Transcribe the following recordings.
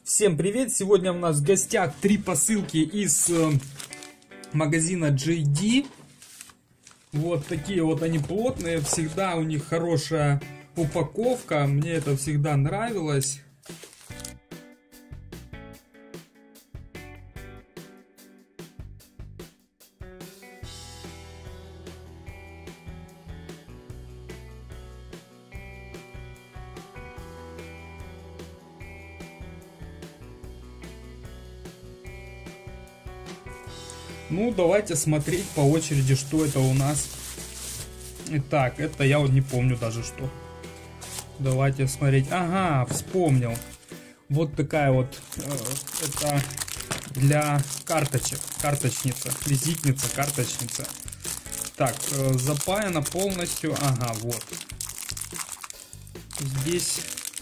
Всем привет! Сегодня у нас в гостях 3 посылки из магазина JD. Вот такие вот они плотные, всегда у них хорошая упаковка, мне это всегда нравилось. Ну, давайте смотреть по очереди, что это у нас. Итак, это я вот не помню даже что. Давайте смотреть. Ага, вспомнил. Вот такая вот, это для карточек. Карточница, визитница, карточница. Так, запаяна полностью. Ага, вот. Здесь...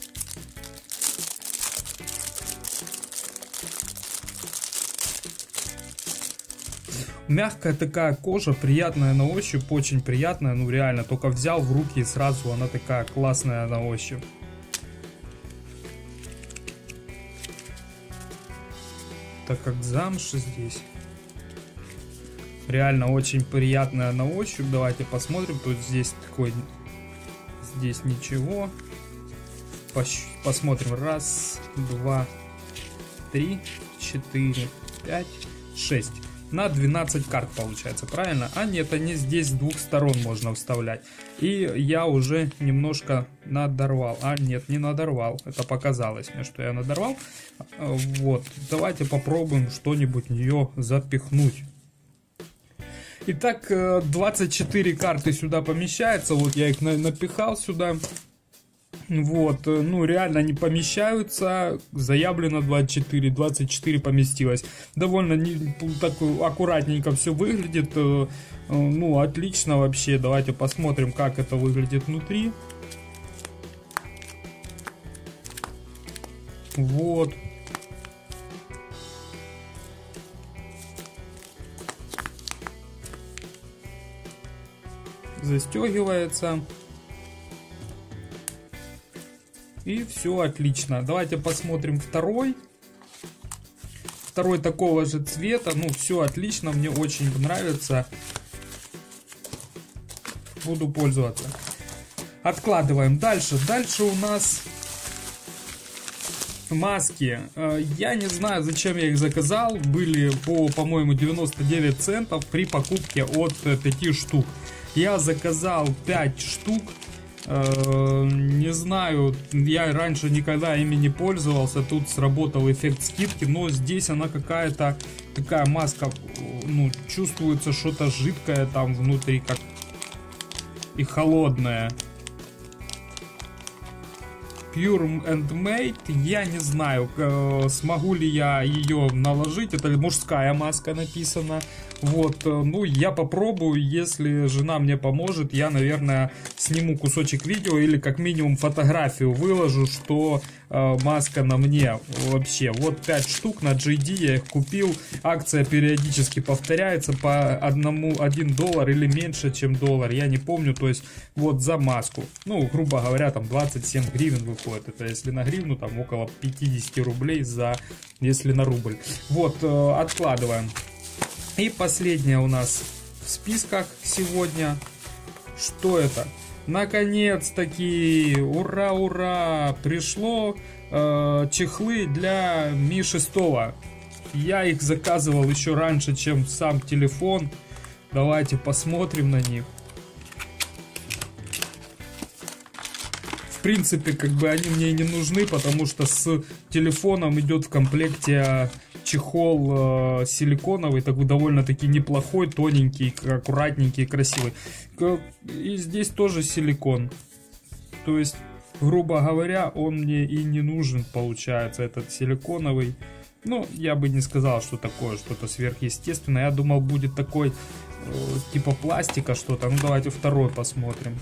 Мягкая такая кожа, приятная на ощупь, очень приятная, ну реально, только взял в руки и сразу она такая классная на ощупь. Так как замша здесь, реально очень приятная на ощупь. Давайте посмотрим, тут здесь такой, здесь ничего. Посмотрим, 1, 2, 3, 4, 5, 6. На 12 карт получается, правильно? А нет, они здесь с двух сторон можно вставлять. И я уже немножко надорвал. А нет, не надорвал. Это показалось мне, что я надорвал. Вот, давайте попробуем что-нибудь в нее запихнуть. Итак, 24 карты сюда помещается. Вот я их напихал сюда. Вот, ну реально они помещаются, заявлено 24, 24 поместилось. Довольно так аккуратненько все выглядит, ну отлично вообще. Давайте посмотрим, как это выглядит внутри. Вот. Застегивается. И все отлично. Давайте посмотрим второй. Второй такого же цвета. Ну, все отлично. Мне очень нравится. Буду пользоваться. Откладываем. Дальше. Дальше у нас маски. Я не знаю, зачем я их заказал. Были по-моему, 99 центов при покупке от 5 штук. Я заказал 5 штук. Не знаю, я раньше никогда ими не пользовался. Тут сработал эффект скидки, но здесь она какая-то такая маска, ну, чувствуется что-то жидкое там внутри, как и холодное. Pure and Made, я не знаю, смогу ли я ее наложить. Это мужская маска написано. Вот, ну я попробую, если жена мне поможет, я, наверное, сниму кусочек видео или как минимум фотографию выложу, что маска на мне вообще. Вот 5 штук на JD я их купил, акция периодически повторяется по $1 или меньше, чем $1, я не помню, то есть вот за маску, ну, грубо говоря, там 27 гривен выходит, это если на гривну, там около 50 рублей за, если на рубль. Вот, откладываем. И последнее у нас в списках сегодня. Что это? Наконец-таки! Ура, ура! Пришло чехлы для Mi 6. Я их заказывал еще раньше, чем сам телефон. Давайте посмотрим на них. В принципе, как бы они мне и не нужны, потому что с телефоном идет в комплекте чехол силиконовый, такой довольно-таки неплохой, тоненький, аккуратненький, красивый. И здесь тоже силикон. То есть, грубо говоря, он мне и не нужен, получается, этот силиконовый. Ну, я бы не сказал, что такое что-то сверхъестественное. Я думал, будет такой, типа пластика что-то. Ну, давайте второй посмотрим.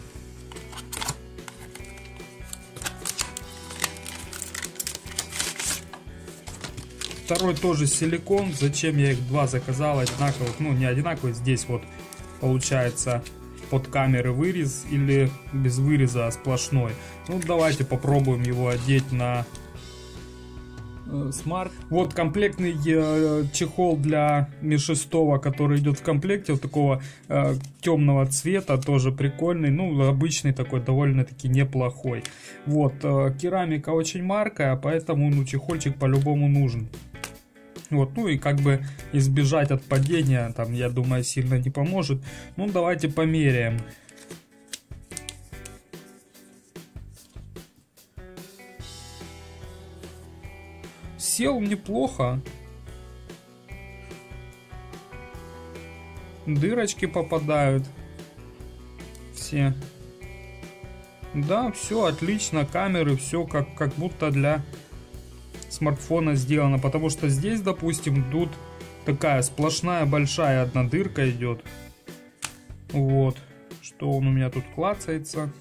Второй тоже силикон. Зачем я их два заказал одинаковых? Ну, не одинаковых. Здесь вот получается под камеры вырез или без выреза, а сплошной. Ну, давайте попробуем его одеть на Smart. Вот комплектный чехол для Mi 6, который идет в комплекте, вот такого темного цвета, тоже прикольный, ну обычный такой, довольно-таки неплохой. Вот, керамика очень маркая, поэтому ну чехольчик по-любому нужен. Вот, ну и как бы избежать от падения, там, я думаю, сильно не поможет. Ну, давайте померяем. Сел неплохо. Дырочки попадают. Все. Да, все отлично. Камеры, все как будто для смартфона сделано, потому что здесь, допустим, тут такая сплошная большая одна дырка идет. Вот, что он у меня тут клацается.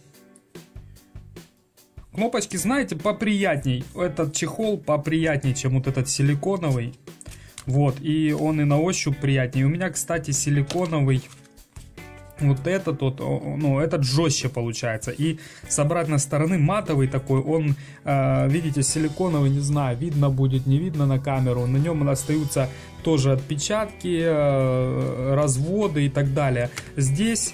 Кнопочки, знаете, поприятней. Этот чехол поприятней, чем вот этот силиконовый. Вот, и он и на ощупь приятнее. У меня, кстати, силиконовый. Вот этот вот, ну, этот жестче получается. И с обратной стороны матовый такой, он, видите, силиконовый, не знаю, видно будет, не видно на камеру. На нем остаются тоже отпечатки, разводы и так далее. Здесь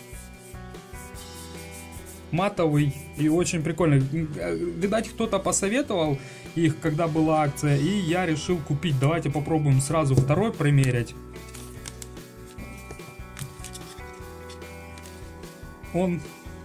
матовый и очень прикольный. Видать, кто-то посоветовал их, когда была акция, и я решил купить. Давайте попробуем сразу второй примерить. Он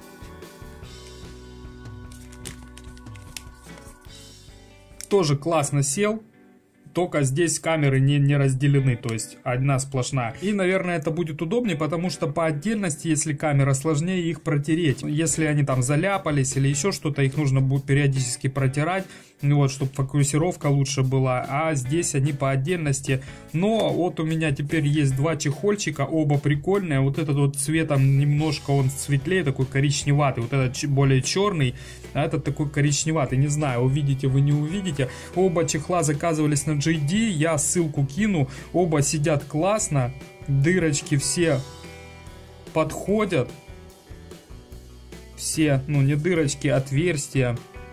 тоже классно сел, только здесь камеры не разделены, то есть одна сплошная. И, наверное, это будет удобнее, потому что по отдельности, если камера, сложнее их протереть. Если они там заляпались или еще что-то, их нужно будет периодически протирать, вот, чтобы фокусировка лучше была. А здесь они по отдельности. Но вот у меня теперь есть два чехольчика, оба прикольные. Вот этот вот цветом немножко он светлее, такой коричневатый. Вот этот более черный, а этот такой коричневатый. Не знаю, увидите вы, не увидите. Оба чехла заказывались на JD, я ссылку кину. Оба сидят классно, дырочки все подходят. Все, ну не дырочки, отверстия.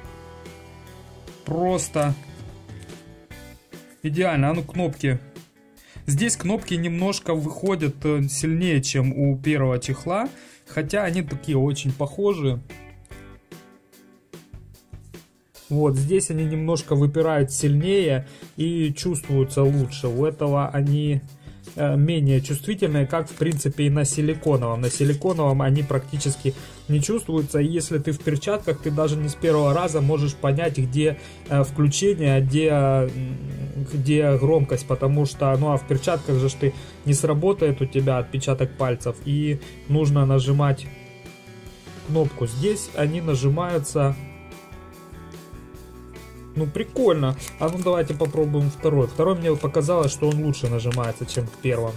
Просто идеально. А ну, кнопки. Здесь кнопки немножко выходят сильнее, чем у первого чехла. Хотя они такие очень похожие. Вот здесь они немножко выпирают сильнее и чувствуются лучше. У этого они менее чувствительные, как в принципе и на силиконовом. На силиконовом они практически не чувствуются. И если ты в перчатках, ты даже не с первого раза можешь понять, где включение, а где громкость. Потому что, ну а в перчатках же ты не сработает у тебя отпечаток пальцев. И нужно нажимать кнопку. Здесь они нажимаются. Ну, прикольно. А ну, давайте попробуем второй. Второй мне показалось, что он лучше нажимается, чем в первом.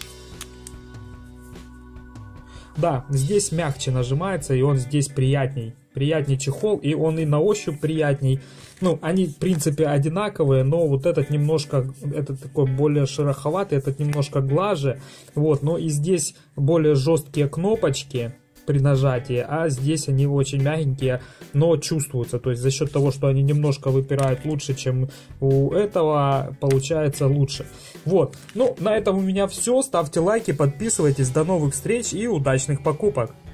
Да, здесь мягче нажимается, и он здесь приятней. Приятней чехол, и он и на ощупь приятней. Ну, они, в принципе, одинаковые, но вот этот немножко, этот такой более шероховатый, этот немножко глаже. Вот, но и здесь более жесткие кнопочки при нажатии, а здесь они очень мягенькие, но чувствуются. То есть за счет того, что они немножко выпирают лучше, чем у этого, получается лучше. Вот, ну на этом у меня все. Ставьте лайки, подписывайтесь. До новых встреч и удачных покупок.